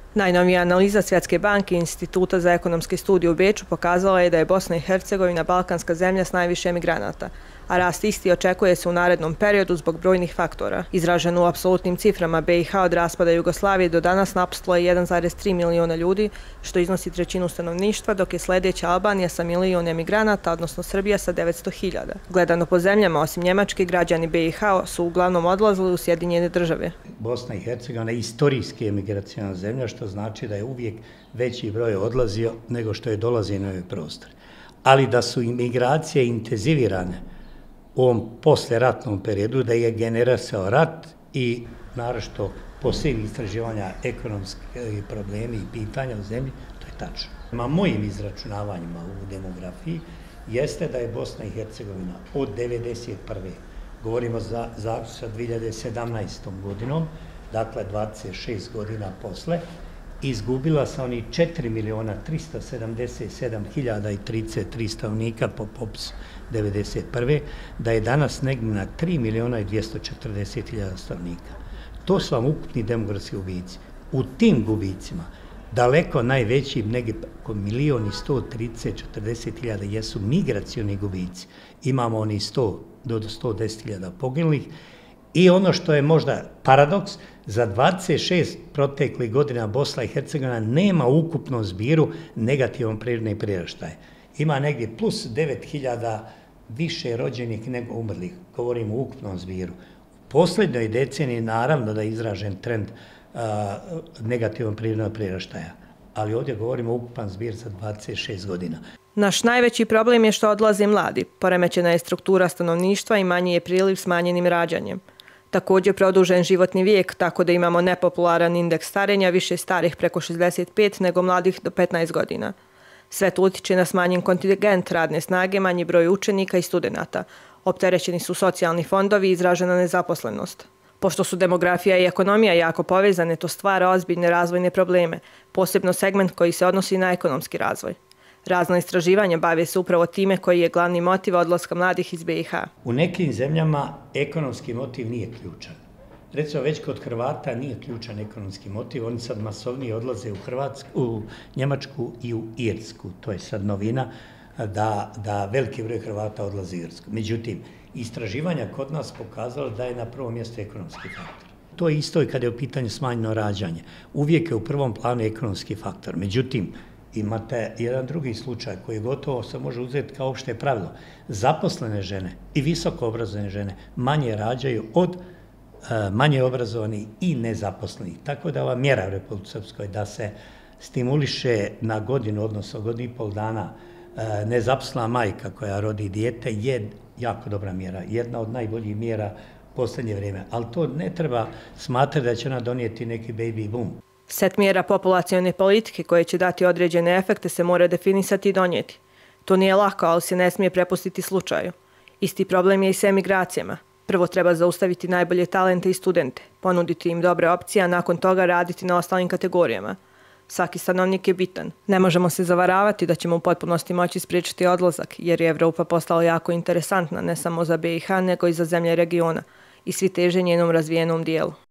Najnovija analiza Svjetske banke i Instituta za ekonomske studije u Beču pokazala je da je Bosna i Hercegovina balkanska zemlja s najviše emigranata, a rast isti očekuje se u narednom periodu zbog brojnih faktora. Izraženo u apsolutnim ciframa, BiH od raspada Jugoslavije do danas napustilo je 1,3 miliona ljudi, što iznosi trećinu stanovništva, dok je sljedeća Albanija sa milion emigranata, odnosno Srbija sa 900.000. Gledano po zemljama, osim Njemačke, građani BiH su uglavnom odlazili u Sjedinjene države. Bosna i Hercegovina je istorijski emigraciona zemlja, što znači da je uvijek veći broj odlazio nego što je dolazio na ovaj prostor. Ali da su imigracije intenzivirane u ovom posleratnom periodu, da je generisao rat i naročito posljednjih istraživanja ekonomske problemi i pitanja u zemlji, to je tačno. Na mojim izračunavanjima u demografiji jeste da je Bosna i Hercegovina od 1991. govorimo za sa 2017. godinom, dakle 26 godina posle, izgubila sa onih 4.377.033 stanovnika po popisu 1991. da je danas negdje na 3.240.000 stanovnika. To su vam ukupni demografski gubici. U tim gubicima daleko najveći, negdje oko 1.130.040.000 jesu migracioni gubici. Imamo oni 100 do 110.000 poginulih. I ono što je možda paradoks, za 26 proteklih godina Bosna i Hercegovina nema u ukupnom zbiru negativan prirodni priraštaj. Ima negdje plus 9.000 više rođenih nego umrlih, govorimo u ukupnom zbiru. U posljednjoj deceniji naravno da je izražen trend negativan prirodnog priraštaja, ali ovdje govorimo o ukupan zbir za 26 godina. Naš najveći problem je što odlaze mladi, poremećena je struktura stanovništva i manji je priliv smanjenim rađanjem. Također produžen životni vijek, tako da imamo nepopularan indeks starenja, više starih preko 65 nego mladih do 15 godina. Sve to utiče na smanjen kontingent radne snage, manji broj učenika i studenata. Opterećeni su socijalni fondovi i izražena nezaposlenost. Pošto su demografija i ekonomija jako povezane, to stvara ozbiljne razvojne probleme, posebno segment koji se odnosi na ekonomski razvoj. Razna istraživanja bave se upravo time koji je glavni motiv odlaska mladih iz BiH. U nekim zemljama ekonomski motiv nije ključan. Recimo već kod Hrvata nije ključan ekonomski motiv, oni sad masovnije odlaze u Njemačku i u Irsku. To je sad novina da veliki broj Hrvata odlazi u Irsku. Međutim, istraživanja kod nas pokazala da je na prvom mjestu ekonomski faktor. To je isto i kada je u pitanju smanjeno rađanje. Uvijek je u prvom planu ekonomski faktor. Međutim, imate jedan drugi slučaj koji gotovo se može uzeti kao opšte pravilo. Zaposlene žene i visoko obrazovane žene manje rađaju od manje obrazovanih i nezaposlenih. Tako da ova mjera u Republici Srpskoj da se stimuliše na godinu, odnosno godinu i pol dana nezaposlena majka koja rodi dijete je jako dobra mjera. Jedna od najboljih mjera u posljednje vrijeme. Ali to ne treba smatrati da će ona donijeti neki baby boom. Set mjera populacione politike koje će dati određene efekte se mora definisati i donijeti. To nije lako, ali se ne smije prepustiti slučaju. Isti problem je i sa emigracijama. Prvo treba zaustaviti najbolje talente i studente, ponuditi im dobre opcije, a nakon toga raditi na ostalim kategorijama. Svaki stanovnik je bitan. Ne možemo se zavaravati da ćemo u potpunosti moći spriječiti odlazak, jer je Evropa postala jako interesantna ne samo za BiH, nego i za zemlje regiona i svi teže njenom razvijenom dijelu.